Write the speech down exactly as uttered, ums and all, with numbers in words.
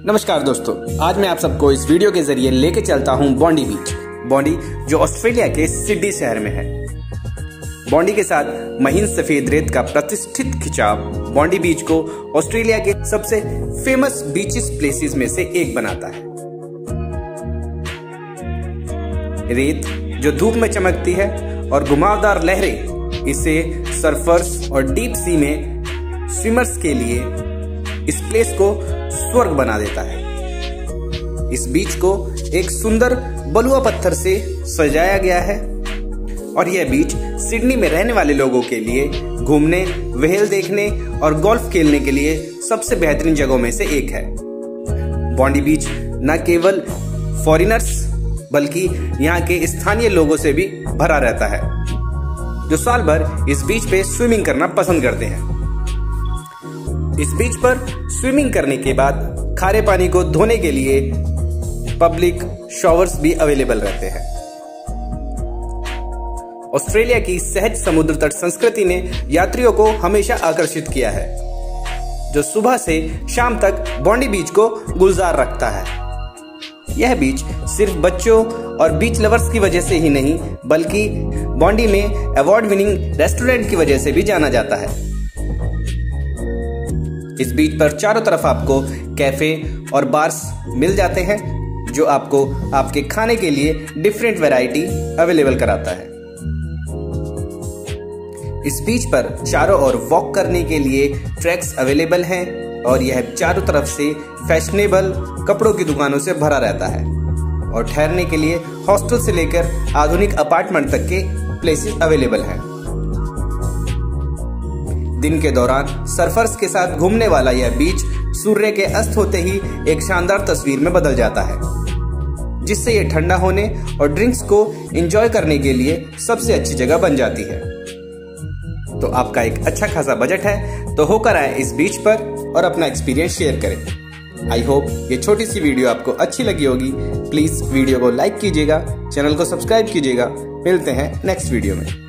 नमस्कार दोस्तों, आज मैं आप सबको इस वीडियो के जरिए लेके चलता हूं बॉन्डी बीच। बॉन्डी जो ऑस्ट्रेलिया के सिडनी शहर में है। बॉन्डी के साथ महीन सफेद रेत का प्रतिष्ठित खिंचाव बॉन्डी बीच को ऑस्ट्रेलिया के सबसे फेमस बीचेस प्लेसेस में से एक बनाता है। रेत जो धूप में चमकती है और घुमावदार लहरें इसे सर्फर्स और डीप सी में स्विमर्स के लिए इस प्लेस को स्वर्ग बना देता है। इस बीच को एक सुंदर बलुआ पत्थर से सजाया गया है और यह बीच सिडनी में रहने वाले लोगों के लिए घूमने, व्हेल देखने और गोल्फ खेलने के लिए सबसे बेहतरीन जगहों में से एक है। बॉन्डी बीच न केवल फॉरेनर्स बल्कि यहाँ के स्थानीय लोगों से भी भरा रहता है, जो साल भर इस बीच पे स्विमिंग करना पसंद करते हैं। इस बीच पर स्विमिंग करने के बाद खारे पानी को धोने के लिए पब्लिक शॉवर्स भी अवेलेबल रहते हैं। ऑस्ट्रेलिया की सहज समुद्र तट संस्कृति ने यात्रियों को हमेशा आकर्षित किया है, जो सुबह से शाम तक बॉन्डी बीच को गुलजार रखता है। यह बीच सिर्फ बच्चों और बीच लवर्स की वजह से ही नहीं, बल्कि बॉन्डी में अवार्ड विनिंग रेस्टोरेंट की वजह से भी जाना जाता है। इस बीच पर चारों तरफ आपको कैफे और बार्स मिल जाते हैं, जो आपको आपके खाने के लिए डिफरेंट वैरायटी अवेलेबल कराता है। इस बीच पर चारों ओर वॉक करने के लिए ट्रैक्स अवेलेबल हैं और यह चारों तरफ से फैशनेबल कपड़ों की दुकानों से भरा रहता है और ठहरने के लिए हॉस्टल से लेकर आधुनिक अपार्टमेंट तक के प्लेसेस अवेलेबल हैं। दिन के दौरान सर्फर्स के साथ घूमने वाला यह बीच सूर्य के अस्त होते ही एक शानदार तस्वीर में बदल जाता है, जिससे यह ठंडा होने और ड्रिंक्स को एंजॉय करने के लिए सबसे अच्छी जगह बन जाती है। तो आपका एक अच्छा खासा बजट है तो होकर आए इस बीच पर और अपना एक्सपीरियंस शेयर करें। आई होप ये छोटी सी वीडियो आपको अच्छी लगी होगी। प्लीज वीडियो को लाइक कीजिएगा, चैनल को सब्सक्राइब कीजिएगा। मिलते हैं नेक्स्ट वीडियो में।